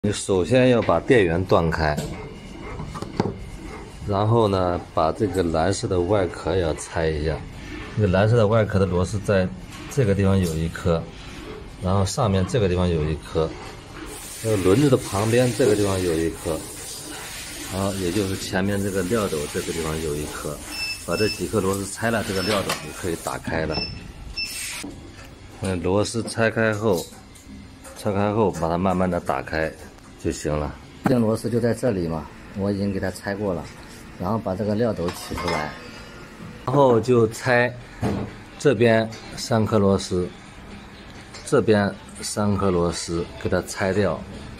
你首先要把电源断开，然后呢，把这个蓝色的外壳也要拆一下。这个蓝色的外壳的螺丝在这个地方有一颗，然后上面这个地方有一颗，这个轮子的旁边这个地方有一颗，然后也就是前面这个料斗这个地方有一颗。把这几颗螺丝拆了，这个料斗就可以打开了。螺丝拆开后把它慢慢的打开就行了。 固定螺丝就在这里嘛，我已经给它拆过了，然后把这个料斗取出来， 然后就拆这边3颗螺丝，这边3颗螺丝给它拆掉。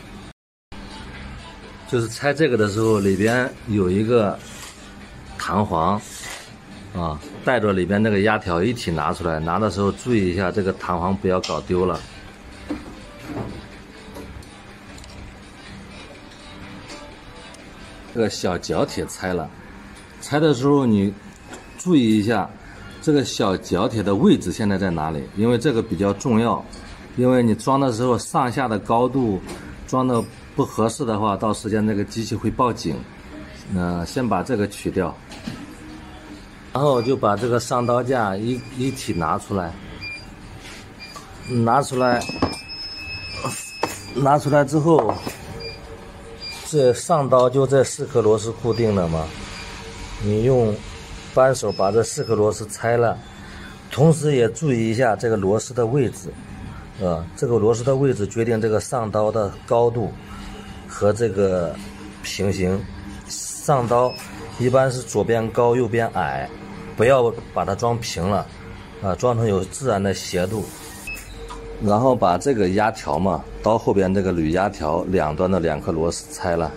就是拆这个的时候，里边有一个弹簧啊，带着里边那个压条一起拿出来，拿的时候注意一下这个弹簧不要搞丢了。这个小角铁拆了，拆的时候你注意一下这个小角铁的位置现在在哪里，因为这个比较重要。因为你装的时候上下的高度装的不合适的话，到时间这个机器会报警。先把这个取掉，然后就把这个上刀架一体拿出来，拿出来之后，这上刀就这4颗螺丝固定了嘛，你用扳手把这4颗螺丝拆了，同时也注意一下这个螺丝的位置，这个螺丝的位置决定这个上刀的高度和这个平行。上刀一般是左边高右边矮，不要把它装平了，装成有自然的斜度。然后把这个压条嘛，刀后边这个铝压条两端的2颗螺丝拆了。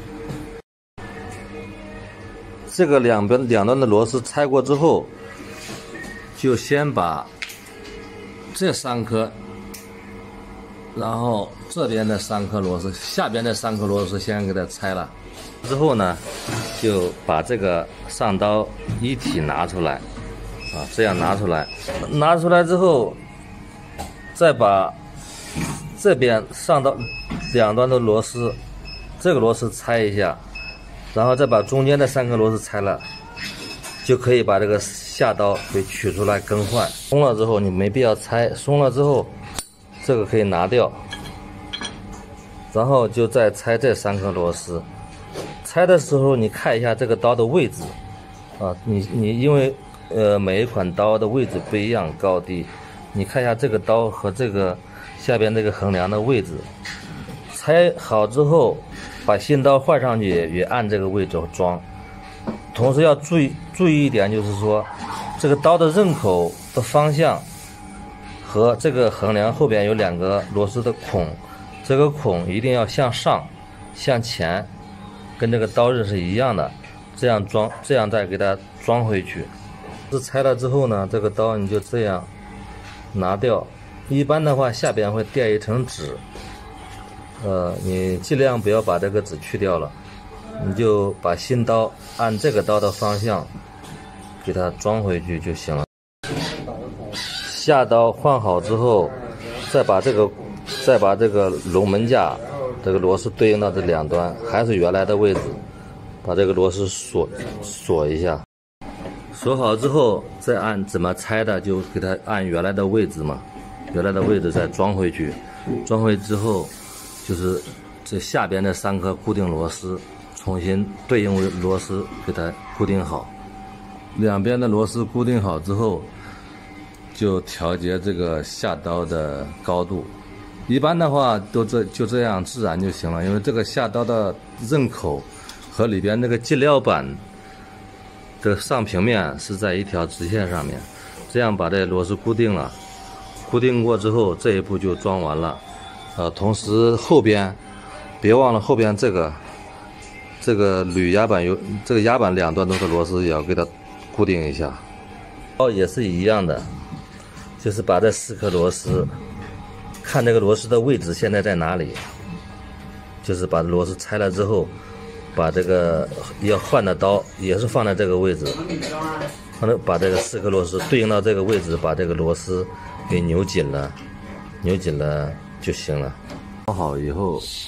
这个两端的螺丝拆过之后，就先把这3颗，然后这边的3颗螺丝，下边的3颗螺丝先给它拆了。之后呢，就把这个上刀一体拿出来，这样拿出来之后，再把这边上刀两端的螺丝，这个螺丝拆一下，然后再把中间的3颗螺丝拆了，就可以把这个下刀给取出来更换。松了之后你没必要拆，松了之后这个可以拿掉，然后就再拆这3颗螺丝。拆的时候你看一下这个刀的位置，你因为每一款刀的位置不一样高低，你看一下这个刀和这个下边这个横梁的位置。拆好之后，把新刀换上去也按这个位置装。同时要注意一点，就是说这个刀的刃口的方向和这个横梁后边有2个螺丝的孔，这个孔一定要向上向前，跟这个刀刃是一样的，这样再给它装回去。拆了之后呢，这个刀你就这样拿掉。一般的话下边会垫一层纸，你尽量不要把这个纸去掉了，你就把新刀按这个刀的方向给它装回去就行了。下刀换好之后，再把这个龙门架这个螺丝对应到这2端，还是原来的位置，把这个螺丝锁一下。锁好之后，再按怎么拆的就给它按原来的位置嘛，原来的位置再装回去。装回之后，就是这下边的3颗固定螺丝重新对应为螺丝给它固定好。两边的螺丝固定好之后，就调节这个下刀的高度。一般的话就这样自然就行了，因为这个下刀的刃口和里边那个进料板的上平面是在一条直线上面，这样把这螺丝固定了。固定过之后，这一步就装完了。同时后边别忘了后边这个铝压板这个压板2端都是螺丝，也要给它固定一下。也是一样的，就是把这4颗螺丝，看这个螺丝的位置现在在哪里，就是把螺丝拆了之后，把这个要换的刀也是放在这个位置，把这个4颗螺丝对应到这个位置，把这个螺丝给扭紧了就行了。装好以后，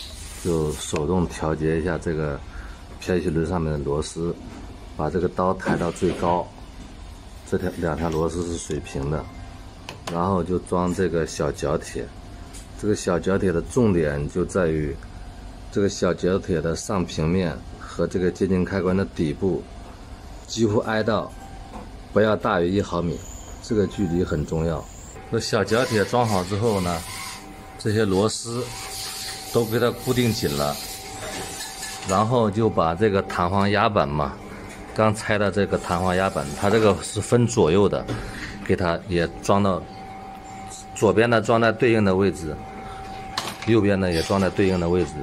就手动调节一下这个偏吸轮上面的螺丝，把这个刀抬到最高，这两条螺丝是水平的，然后就装这个小角铁。这个小角铁的重点就在于这个小角铁的上平面和这个接近开关的底部几乎挨到，不要大于1毫米，这个距离很重要。这小角铁装好之后呢，这些螺丝都给它固定紧了，然后就把这个弹簧压板嘛，刚拆的这个弹簧压板，它这个是分左右的，给它也装到左边的装在对应的位置，右边的也装在对应的位置。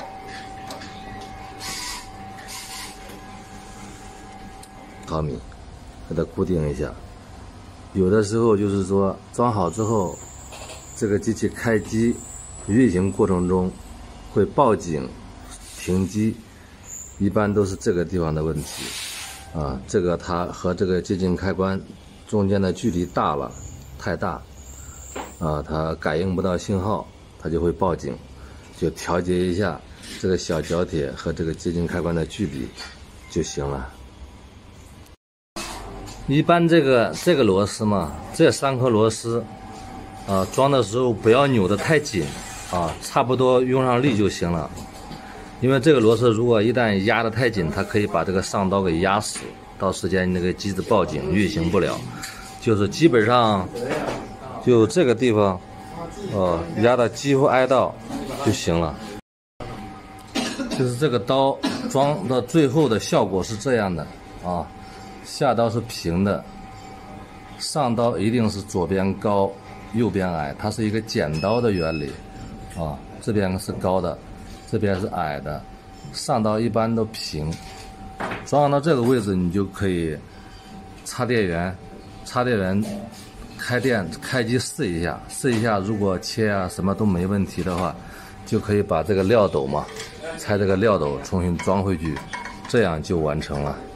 毫米，给它固定一下。有的时候就是说装好之后，这个机器开机运行过程中会报警停机，一般都是这个地方的问题啊。这个它和这个接近开关中间的距离大了，太大啊，它感应不到信号，它就会报警，就调节一下这个小角铁和这个接近开关的距离就行了。一般这个螺丝嘛，这3颗螺丝，装的时候不要扭得太紧啊，差不多用上力就行了。因为这个螺丝如果一旦压得太紧，它可以把这个上刀给压死，到时间那个机子报警运行不了。就是基本上就这个地方，压的几乎挨到就行了。就是这个刀装到最后的效果是这样的啊。下刀是平的，上刀一定是左边高右边矮，它是一个剪刀的原理啊。这边是高的，这边是矮的，上刀一般都平。装到这个位置，你就可以插电源开电开机试一下，如果切啊什么都没问题的话，就可以把这个料斗嘛，拆这个料斗重新装回去，这样就完成了。